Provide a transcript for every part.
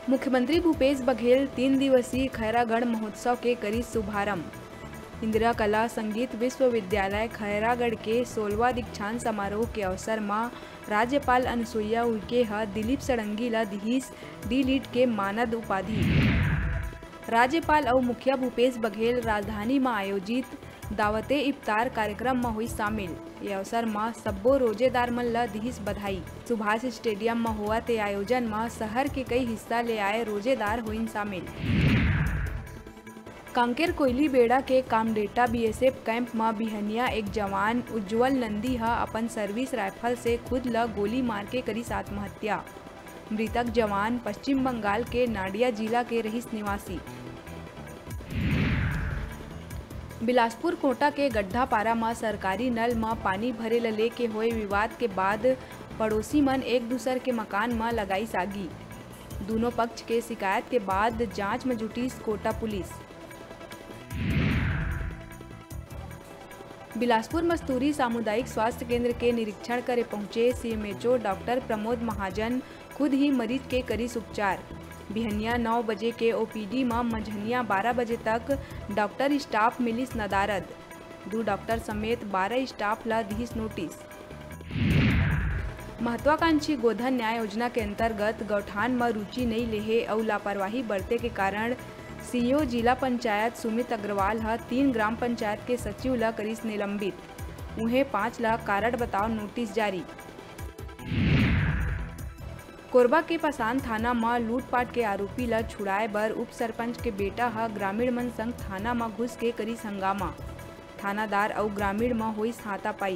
मुख्यमंत्री भूपेश बघेल 3 दिवसीय खैरागढ़ महोत्सव के करी शुभारंभ। इंदिरा कला संगीत विश्वविद्यालय खैरागढ़ के 16वां दीक्षांत समारोह के अवसर में राज्यपाल अनुसुईया उइके दिलीप षडंगी ला दिहिस डी.लिट के मानद उपाधि। राज्यपाल और मुखिया भूपेश बघेल राजधानी में आयोजित दावते इफ्तार कार्यक्रम में हुई शामिल। ये अवसर में सब्बो रोजेदार मन ला दिहिस बधाई। सुभाष स्टेडियम में हुआ ते आयोजन में शहर के कई हिस्सा ले आए रोजेदार हुई शामिल। कांकेर कोयली बेड़ा के कामडेटा बीएसएफ कैंप में बिहनिया एक जवान उज्जवल नंदी अपन सर्विस राइफल से खुद ला गोली मार के करीस आत्महत्या। मृतक जवान पश्चिम बंगाल के नाडिया जिला के रहीस निवासी। बिलासपुर कोटा के गड्ढा पारा में सरकारी नल में पानी भरे ले के हुए विवाद के बाद पड़ोसी मन एक दूसर के मकान में लगाई आगी। दोनों पक्ष के शिकायत के बाद जांच में जुटी कोटा पुलिस। बिलासपुर मस्तूरी सामुदायिक स्वास्थ्य केंद्र के निरीक्षण करे पहुंचे सीएमएचओ डॉक्टर प्रमोद महाजन खुद ही मरीज के करीस उपचार। बिहनिया 9 बजे के ओपीडी में मझनिया 12 बजे तक डॉक्टर स्टाफ मिलिस नदारद। 2 डॉक्टर समेत 12 स्टाफ ला दिहिस नोटिस। महत्वाकांक्षी गोधन न्याय योजना के अंतर्गत गौठान में रुचि नहीं लेहे और लापरवाही बरते के कारण सीईओ जिला पंचायत सुमित अग्रवाल 3 ग्राम पंचायत के सचिव ला करीस निलंबित। उन्हें 5 लाख कारण बताओ नोटिस जारी। कोरबा के पासान थाना में लूटपाट के आरोपी ला छुड़ाए बर उप सरपंच के बेटा ग्रामीण मन संग थाना में घुस के करीस हंगामा। थानादार और ग्रामीण में हुई हाथापाई।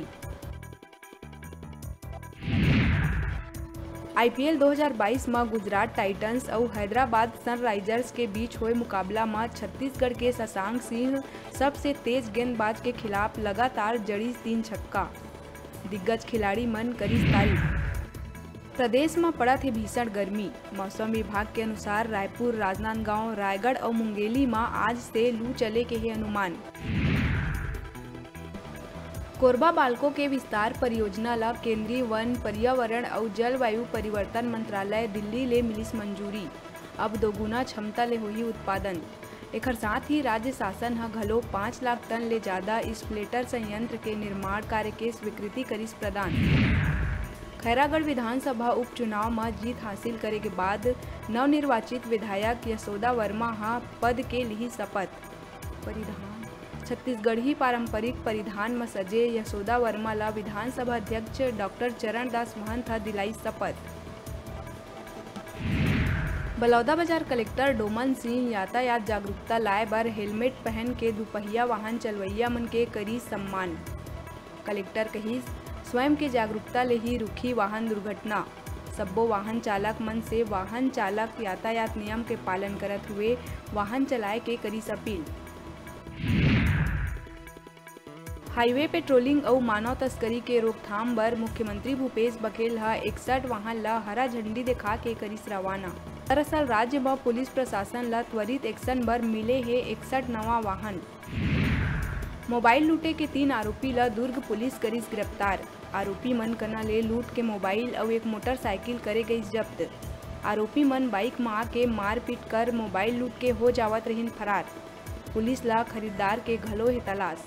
आईपीएल 2022 में गुजरात टाइटंस और हैदराबाद सनराइजर्स के बीच हुए मुकाबला में छत्तीसगढ़ के शशांक सिंह सबसे तेज गेंदबाज के खिलाफ लगातार जड़ी 3 छक्का। दिग्गज खिलाड़ी मन करीस तारीफ। प्रदेश में पड़ा थी भीषण गर्मी। मौसम विभाग के अनुसार रायपुर, राजनांदगांव, रायगढ़ और मुंगेली में आज से लू चले के ही अनुमान। कोरबा बालकों के विस्तार परियोजना ला केंद्रीय वन, पर्यावरण और जलवायु परिवर्तन मंत्रालय दिल्ली ले मिलिस मंजूरी। अब दोगुना क्षमता ले हुई उत्पादन। एक साथ ही राज्य शासन घलो 5 लाख टन ले ज्यादा स्प्लिटर संयंत्र के निर्माण कार्य के स्वीकृति करीस प्रदान। खैरागढ़ विधानसभा उपचुनाव में जीत हासिल करे के बाद नवनिर्वाचित विधायक यशोदा वर्मा पद के लिए शपथ। छत्तीसगढ़ी पारंपरिक परिधान में सजे यशोदा वर्मा ला विधानसभा अध्यक्ष डॉक्टर चरणदास महंत दिलाई शपथ। बलौदाबाजार कलेक्टर डोमन सिंह यातायात जागरूकता लाए बर हेलमेट पहन के दुपहिया वाहन चलवैया मन के करी सम्मान। कलेक्टर कही स्वयं के जागरूकता ले ही रुकी वाहन दुर्घटना। सब्बो वाहन चालक मन से वाहन चालक यातायात नियम के पालन करत हुए वाहन चलाए के करी अपील। हाईवे पेट्रोलिंग और मानव तस्करी के रोकथाम बर मुख्यमंत्री भूपेश बघेल 61 वाहन ला हरा झंडी दिखा के करीस रवाना। दरअसल राज्य में पुलिस प्रशासन ला त्वरित एक्शन बर मिले है 61 नवा वाहन। मोबाइल लूटे के 3 आरोपी ला दुर्ग पुलिस करीस गिरफ्तार। आरोपी मन कना ले लूट के मोबाइल और एक मोटरसाइकिल करे गई जब्त। आरोपी मन बाइक में आके मारपीट कर मोबाइल लूट के हो जावत रहीन फरार। पुलिस ला खरीदार के घलो है तलाश।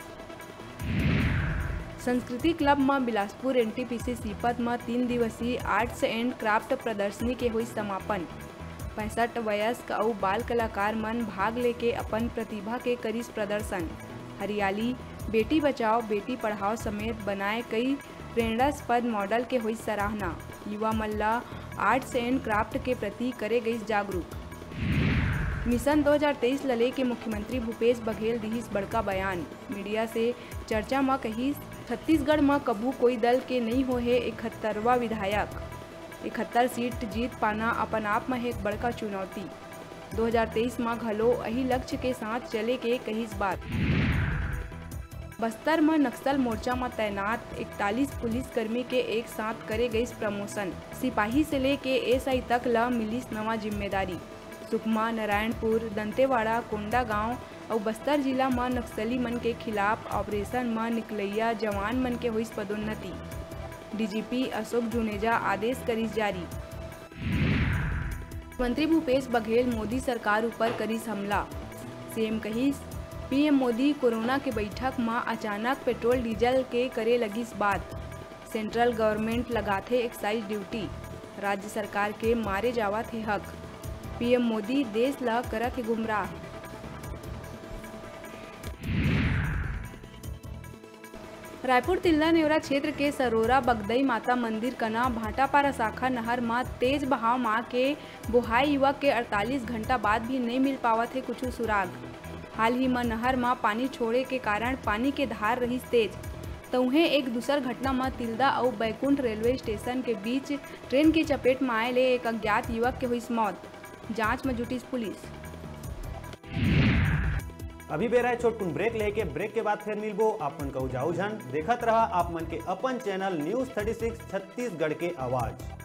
संस्कृति क्लब में बिलासपुर एनटीपीसी सीपत में 3 दिवसीय आर्ट्स एंड क्राफ्ट प्रदर्शनी के हुई समापन। 65 वयस्क और बाल कलाकार मन भाग लेके अपन प्रतिभा के करीस प्रदर्शन। हरियाली, बेटी बचाओ बेटी पढ़ाओ समेत बनाए कई प्रेरणास्पद मॉडल के हुई सराहना। युवा मल्ला आर्ट्स एंड क्राफ्ट के प्रति करे गई जागरूक। मिशन 2023 लले के मुख्यमंत्री भूपेश बघेल दिहिस बड़का बयान। मीडिया से चर्चा में कही छत्तीसगढ़ में कभू कोई दल के नहीं हो है 71वां विधायक। 71 सीट जीत पाना अपन आप में एक बड़का चुनौती। 2023 में घलो यही लक्ष्य के साथ चले के कहीस बात। बस्तर में नक्सल मोर्चा में तैनात 41 पुलिसकर्मी के एक साथ करे गई प्रमोशन। सिपाही से लेके एसआई तक ला मिलिस नवा जिम्मेदारी। सुकमा, नारायणपुर, दंतेवाड़ा, कोंडागांव और बस्तर जिला में नक्सली मन के खिलाफ ऑपरेशन में निकलैया जवान मन के हुई पदोन्नति। डीजीपी अशोक जुनेजा आदेश करीस जारी। मुख्यमंत्री भूपेश बघेल मोदी सरकार ऊपर करीस हमला। सीएम कहिस पीएम मोदी कोरोना के बैठक में अचानक पेट्रोल डीजल के करे लगिस बात। सेंट्रल गवर्नमेंट लगाथे एक्साइज ड्यूटी, राज्य सरकार के मारे जावत है हक। पीएम मोदी देश ला करत है गुमराह। रायपुर तिल्दा नेवरा क्षेत्र के सरोरा बगदई माता मंदिर कना भाटापारा शाखा नहर में तेज बहाव मां के बोहाई युवक के 48 घंटा बाद भी नहीं मिल पावत है कुछ सुराग। हाल ही में नहर में पानी छोड़े के कारण पानी के धार रही तेज। तउहे एक दूसर घटना में तिल्दा और बैकुंठ रेलवे स्टेशन के बीच ट्रेन की चपेट में आए ले एक अज्ञात युवक के हुई मौत। जांच में जुटी पुलिस। अभी बेरा है छोटकुन ब्रेक लेके, ब्रेक के बाद फिर मिलबो। आप मन कहू जाऊ झन देखत रहा आप मन के अपन चैनल न्यूज़ 36 छत्तीसगढ़ के आवाज।